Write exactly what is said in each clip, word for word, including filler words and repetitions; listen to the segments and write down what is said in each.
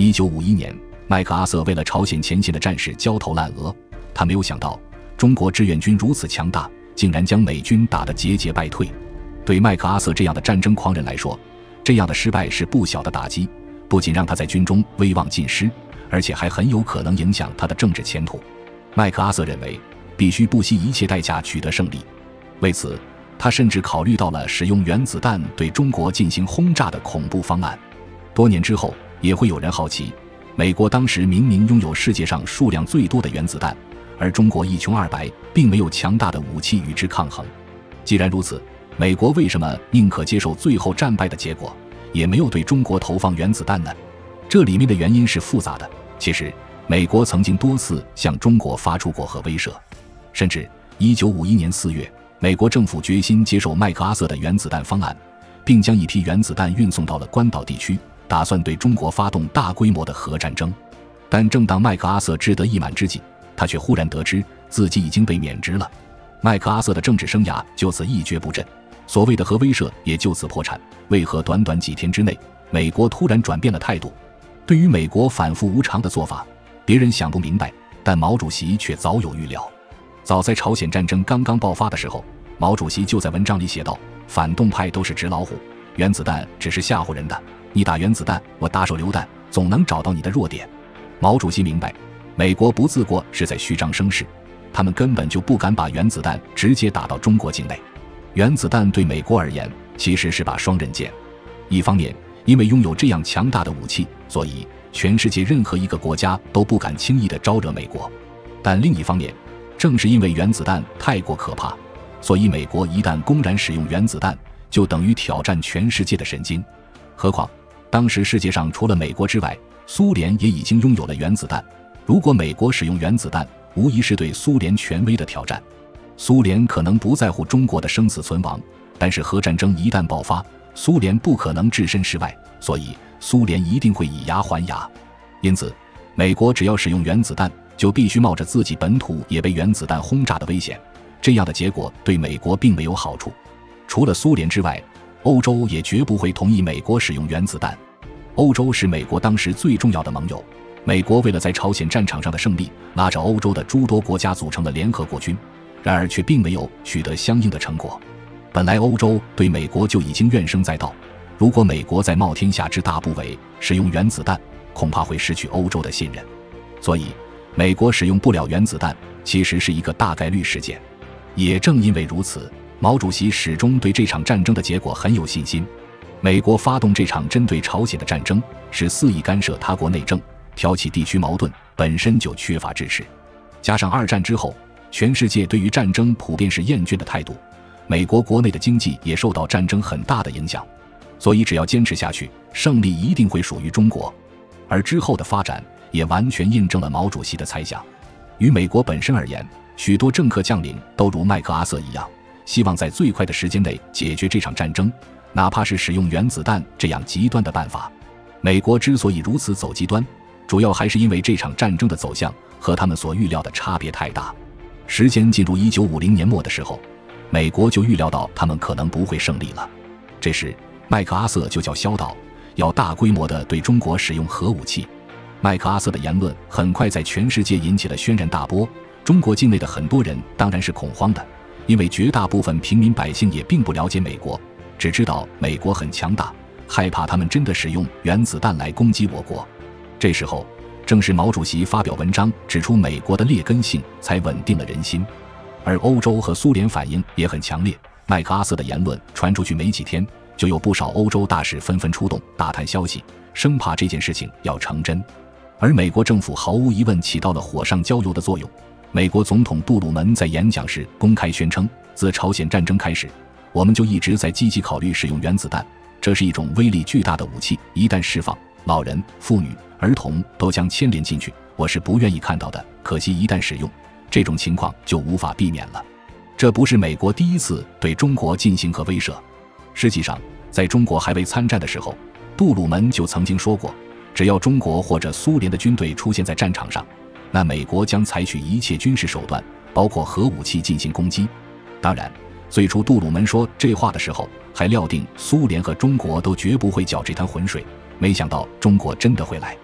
一九五一年，麦克阿瑟为了朝鲜前线的战事焦头烂额，他没有想到中国志愿军如此强大，竟然将美军打得节节败退。对麦克阿瑟这样的战争狂人来说，这样的失败是不小的打击，不仅让他在军中威望尽失，而且还很有可能影响他的政治前途。麦克阿瑟认为必须不惜一切代价取得胜利，为此他甚至考虑到了使用原子弹对中国进行轰炸的恐怖方案。多年之后，也会有人好奇，美国当时明明拥有世界上数量最多的原子弹，而中国一穷二白，并没有强大的武器与之抗衡。既然如此，美国为什么宁可接受最后战败的结果，也没有对中国投放原子弹呢？这里面的原因是复杂的。其实美国曾经多次向中国发出过核威慑，甚至一九五一年四月，美国政府决心接受麦克阿瑟的原子弹方案，并将一批原子弹运送到了关岛地区，打算对中国发动大规模的核战争。但正当麦克阿瑟志得意满之际，他却忽然得知自己已经被免职了。麦克阿瑟的政治生涯就此一蹶不振，所谓的核威慑也就此破产。为何短短几天之内，美国突然转变了态度？对于美国反复无常的做法，别人想不明白，但毛主席却早有预料。早在朝鲜战争刚刚爆发的时候，毛主席就在文章里写道：反动派都是纸老虎，原子弹只是吓唬人的，你打原子弹，我打手榴弹，总能找到你的弱点。毛主席明白，美国不自过是在虚张声势，他们根本就不敢把原子弹直接打到中国境内。原子弹对美国而言其实是把双刃剑，一方面因为拥有这样强大的武器，所以全世界任何一个国家都不敢轻易地招惹美国。但另一方面，正是因为原子弹太过可怕，所以美国一旦公然使用原子弹，就等于挑战全世界的神经。何况当时世界上除了美国之外，苏联也已经拥有了原子弹，如果美国使用原子弹，无疑是对苏联权威的挑战。苏联可能不在乎中国的生死存亡，但是核战争一旦爆发，苏联不可能置身事外，所以苏联一定会以牙还牙。因此美国只要使用原子弹，就必须冒着自己本土也被原子弹轰炸的危险，这样的结果对美国并没有好处。除了苏联之外，欧洲也绝不会同意美国使用原子弹。欧洲是美国当时最重要的盟友，美国为了在朝鲜战场上的胜利，拉着欧洲的诸多国家组成了联合国军，然而却并没有取得相应的成果。本来欧洲对美国就已经怨声载道，如果美国在冒天下之大不韪使用原子弹，恐怕会失去欧洲的信任。所以美国使用不了原子弹其实是一个大概率事件。也正因为如此，毛主席始终对这场战争的结果很有信心。美国发动这场针对朝鲜的战争，是肆意干涉他国内政，挑起地区矛盾，本身就缺乏支持。加上二战之后，全世界对于战争普遍是厌倦的态度，美国国内的经济也受到战争很大的影响，所以只要坚持下去，胜利一定会属于中国。而之后的发展也完全印证了毛主席的猜想。于美国本身而言，许多政客将领都如麦克阿瑟一样，希望在最快的时间内解决这场战争，哪怕是使用原子弹这样极端的办法。美国之所以如此走极端，主要还是因为这场战争的走向和他们所预料的差别太大。时间进入一九五零年末的时候，美国就预料到他们可能不会胜利了。这时麦克阿瑟就叫嚣道，要大规模地对中国使用核武器。麦克阿瑟的言论很快在全世界引起了轩然大波，中国境内的很多人当然是恐慌的，因为绝大部分平民百姓也并不了解美国，只知道美国很强大，害怕他们真的使用原子弹来攻击我国。这时候正是毛主席发表文章指出美国的劣根性，才稳定了人心。而欧洲和苏联反应也很强烈，麦克阿瑟的言论传出去没几天，就有不少欧洲大使纷纷出动打探消息，生怕这件事情要成真。而美国政府毫无疑问起到了火上浇油的作用。美国总统杜鲁门在演讲时公开宣称，自朝鲜战争开始，我们就一直在积极考虑使用原子弹，这是一种威力巨大的武器，一旦释放，老人、妇女、儿童都将牵连进去，我是不愿意看到的。可惜一旦使用，这种情况就无法避免了。这不是美国第一次对中国进行核威慑，实际上在中国还未参战的时候，杜鲁门就曾经说过，只要中国或者苏联的军队出现在战场上，那美国将采取一切军事手段，包括核武器进行攻击。当然最初杜鲁门说这话的时候，还料定苏联和中国都绝不会搅这滩浑水，没想到中国真的会来。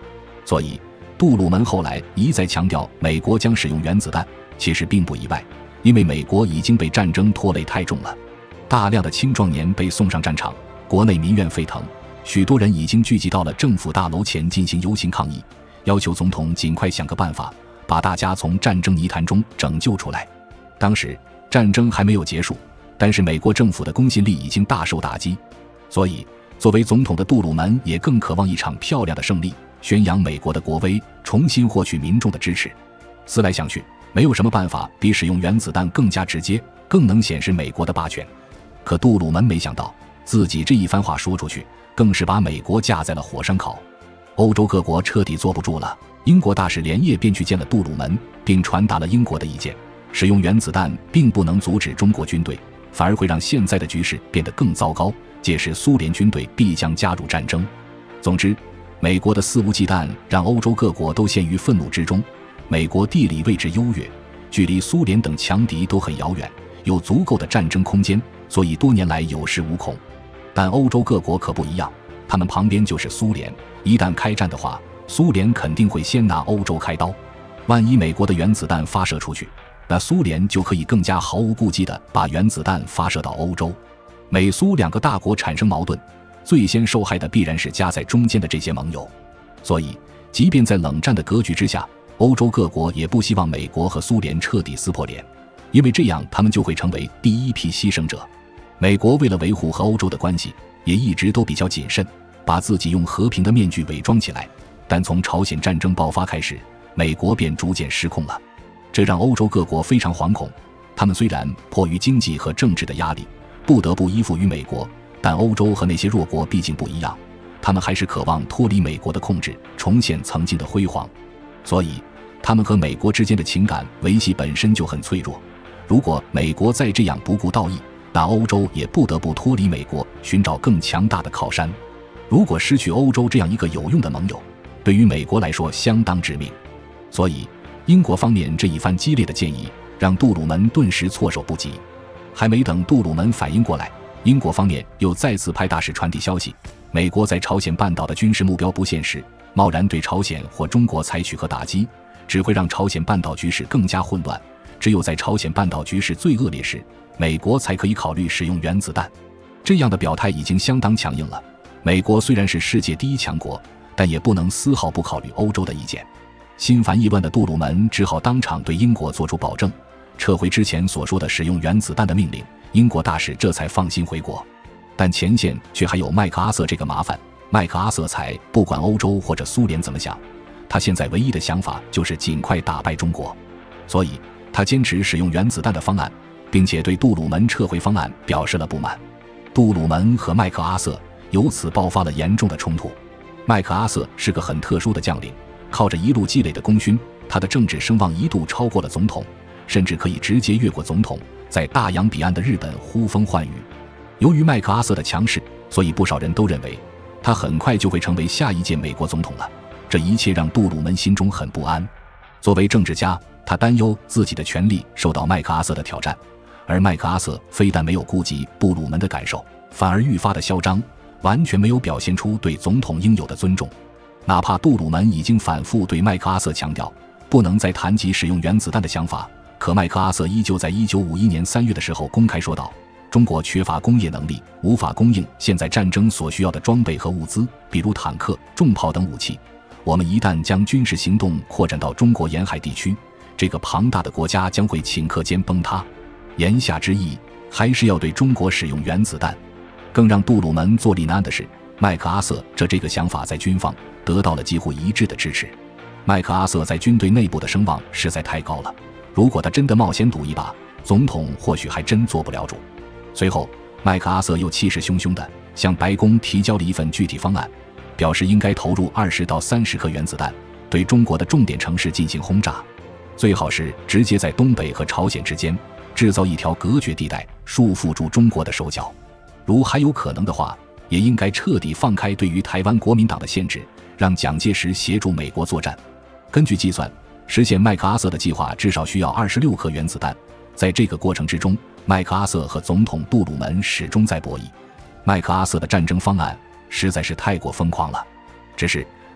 所以杜鲁门后来一再强调美国将使用原子弹，其实并不意外，因为美国已经被战争拖累太重了，大量的青壮年被送上战场，国内民怨沸腾，许多人已经聚集到了政府大楼前进行游行抗议，要求总统尽快想个办法，把大家从战争泥潭中拯救出来。当时战争还没有结束，但是美国政府的公信力已经大受打击，所以作为总统的杜鲁门也更渴望一场漂亮的胜利，宣扬美国的国威，重新获取民众的支持。思来想去，没有什么办法比使用原子弹更加直接，更能显示美国的霸权。可杜鲁门没想到，自己这一番话说出去，更是把美国架在了火上烤。欧洲各国彻底坐不住了，英国大使连夜便去见了杜鲁门，并传达了英国的意见，使用原子弹并不能阻止中国军队，反而会让现在的局势变得更糟糕，届时苏联军队必将加入战争。总之，美国的肆无忌惮让欧洲各国都陷于愤怒之中。美国地理位置优越，距离苏联等强敌都很遥远，有足够的战争空间，所以多年来有恃无恐。但欧洲各国可不一样，他们旁边就是苏联，一旦开战的话，苏联肯定会先拿欧洲开刀。万一美国的原子弹发射出去，那苏联就可以更加毫无顾忌地把原子弹发射到欧洲。美苏两个大国产生矛盾，最先受害的必然是夹在中间的这些盟友。所以即便在冷战的格局之下，欧洲各国也不希望美国和苏联彻底撕破脸，因为这样他们就会成为第一批牺牲者。美国为了维护和欧洲的关系，也一直都比较谨慎，把自己用和平的面具伪装起来。但从朝鲜战争爆发开始，美国便逐渐失控了，这让欧洲各国非常惶恐。他们虽然迫于经济和政治的压力，不得不依附于美国，但欧洲和那些弱国毕竟不一样，他们还是渴望脱离美国的控制，重现曾经的辉煌。所以他们和美国之间的情感维系本身就很脆弱，如果美国再这样不顾道义，那欧洲也不得不脱离美国，寻找更强大的靠山。如果失去欧洲这样一个有用的盟友，对于美国来说相当致命。所以英国方面这一番激烈的建议让杜鲁门顿时措手不及。还没等杜鲁门反应过来，英国方面又再次派大使传递消息，美国在朝鲜半岛的军事目标不现实，贸然对朝鲜或中国采取核打击，只会让朝鲜半岛局势更加混乱。只有在朝鲜半岛局势最恶劣时，美国才可以考虑使用原子弹。这样的表态已经相当强硬了。美国虽然是世界第一强国，但也不能丝毫不考虑欧洲的意见。心烦意乱的杜鲁门只好当场对英国做出保证，撤回之前所说的使用原子弹的命令，英国大使这才放心回国。但前线却还有麦克阿瑟这个麻烦，麦克阿瑟才不管欧洲或者苏联怎么想，他现在唯一的想法就是尽快打败中国，所以他坚持使用原子弹的方案，并且对杜鲁门撤回方案表示了不满。杜鲁门和麦克阿瑟由此爆发了严重的冲突。麦克阿瑟是个很特殊的将领，靠着一路积累的功勋，他的政治声望一度超过了总统，甚至可以直接越过总统，在大洋彼岸的日本呼风唤雨。由于麦克阿瑟的强势，所以不少人都认为他很快就会成为下一届美国总统了。这一切让杜鲁门心中很不安。作为政治家，他担忧自己的权力受到麦克阿瑟的挑战，而麦克阿瑟非但没有顾及杜鲁门的感受，反而愈发的嚣张，完全没有表现出对总统应有的尊重。哪怕杜鲁门已经反复对麦克阿瑟强调不能再谈及使用原子弹的想法，可麦克阿瑟依旧在一九五一年三月的时候公开说道，中国缺乏工业能力，无法供应现在战争所需要的装备和物资，比如坦克、重炮等武器。我们一旦将军事行动扩展到中国沿海地区，这个庞大的国家将会顷刻间崩塌。言下之意还是要对中国使用原子弹。更让杜鲁门坐立难安的是，麦克阿瑟这这个想法在军方得到了几乎一致的支持。麦克阿瑟在军队内部的声望实在太高了，如果他真的冒险赌一把，总统或许还真做不了主。随后麦克阿瑟又气势汹汹地向白宫提交了一份具体方案，表示应该投入二十到三十颗原子弹，对中国的重点城市进行轰炸，最好是直接在东北和朝鲜之间制造一条隔绝地带，束缚住中国的手脚。如还有可能的话，也应该彻底放开对于台湾国民党的限制，让蒋介石协助美国作战。根据计算，实现麦克阿瑟的计划至少需要二十六颗原子弹。在这个过程之中，麦克阿瑟和总统杜鲁门始终在博弈。麦克阿瑟的战争方案实在是太过疯狂了。只是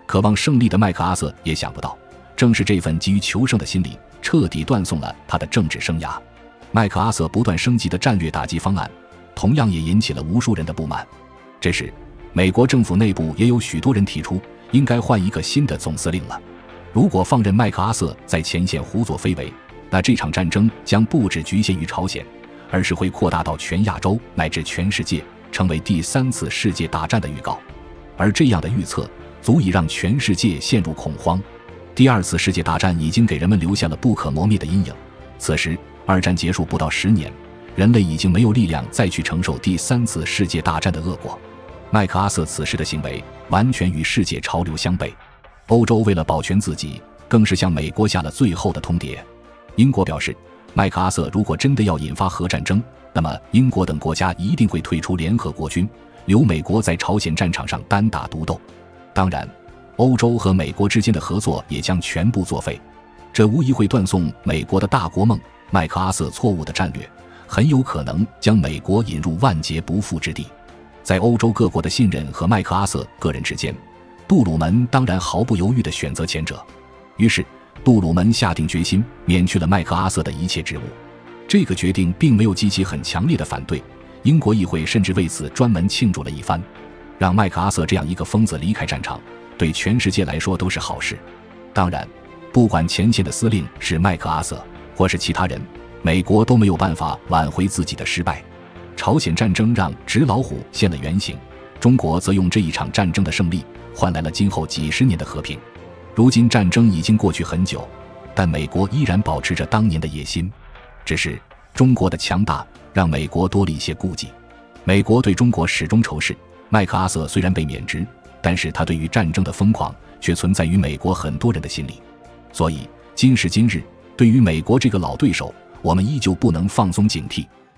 渴望胜利的麦克阿瑟也想不到，正是这份急于求胜的心理，彻底断送了他的政治生涯。麦克阿瑟不断升级的战略打击方案，同样也引起了无数人的不满。这时，美国政府内部也有许多人提出，应该换一个新的总司令了。如果放任麦克阿瑟在前线胡作非为，那这场战争将不只局限于朝鲜，而是会扩大到全亚洲乃至全世界，成为第三次世界大战的预告。而这样的预测足以让全世界陷入恐慌。第二次世界大战已经给人们留下了不可磨灭的阴影。此时，二战结束不到十年，人类已经没有力量再去承受第三次世界大战的恶果。麦克阿瑟此时的行为完全与世界潮流相悖。欧洲为了保全自己，更是向美国下了最后的通牒。英国表示，麦克阿瑟如果真的要引发核战争，那么英国等国家一定会退出联合国军，留美国在朝鲜战场上单打独斗。当然，欧洲和美国之间的合作也将全部作废，这无疑会断送美国的大国梦。麦克阿瑟错误的战略很有可能将美国引入万劫不复之地。在欧洲各国的信任和麦克阿瑟个人之间，杜鲁门当然毫不犹豫地选择前者。于是杜鲁门下定决心免去了麦克阿瑟的一切职务。这个决定并没有激起很强烈的反对，英国议会甚至为此专门庆祝了一番。让麦克阿瑟这样一个疯子离开战场，对全世界来说都是好事。当然，不管前线的司令是麦克阿瑟或是其他人，美国都没有办法挽回自己的失败。朝鲜战争让纸老虎现了原形，中国则用这一场战争的胜利换来了今后几十年的和平。如今战争已经过去很久，但美国依然保持着当年的野心。只是中国的强大让美国多了一些顾忌。美国对中国始终仇视，麦克阿瑟虽然被免职，但是他对于战争的疯狂却存在于美国很多人的心里。所以今时今日，对于美国这个老对手，我们依旧不能放松警惕。